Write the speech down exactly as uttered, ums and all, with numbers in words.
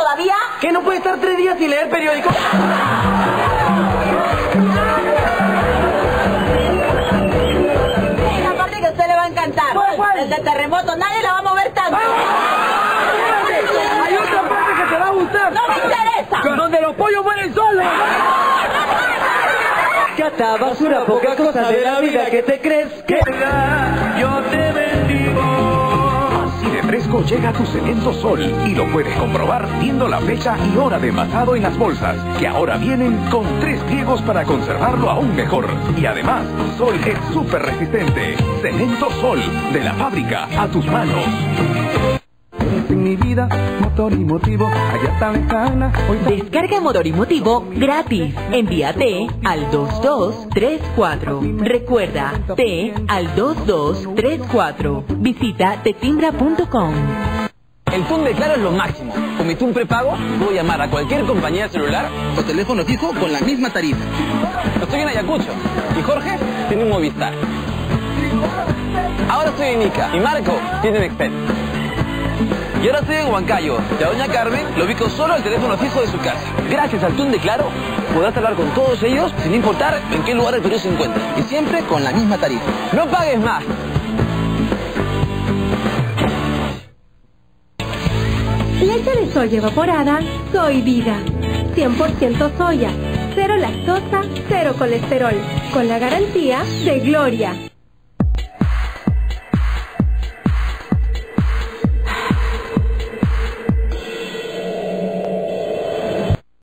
todavía? ¿Que no puede estar tres días sin leer periódico? La parte que a usted le va a encantar. ¿Cuál, cuál? El de terremoto, nadie la va a mover tanto. Hay otra parte que te va a gustar. ¡No me interesa! Donde los pollos mueren solos. Cata, basura, poca cosa de la vida que te crees que yo te bendigo. Así de fresco llega tu Cemento Sol y lo puedes comprobar viendo la fecha y hora de envasado en las bolsas, que ahora vienen con tres pliegos para conservarlo aún mejor. Y además, Sol es súper resistente. Cemento Sol, de la fábrica a tus manos. En mi vida, motor y motivo, allá tan lejana. Descarga Motor y Motivo gratis. Envía T al dos dos tres cuatro. Recuerda, T al dos dos tres cuatro. Visita tetimbra punto com. El T U N de Claro es lo máximo. Con mi T U N prepago puedo llamar a cualquier compañía de celular o teléfono fijo con la misma tarifa. Estoy en Ayacucho y Jorge tiene un Movistar. Ahora estoy en Ica y Marco tiene Nextel. Y ahora estoy en Huancayo y a doña Carmen lo ubico solo al teléfono fijo de su casa. Gracias al T U N de Claro podrás hablar con todos ellos sin importar en qué lugar del Perú se encuentren. Y siempre con la misma tarifa. ¡No pagues más! Leche de soya evaporada, Soy Vida. cien por ciento soya, cero lactosa, cero colesterol. Con la garantía de Gloria.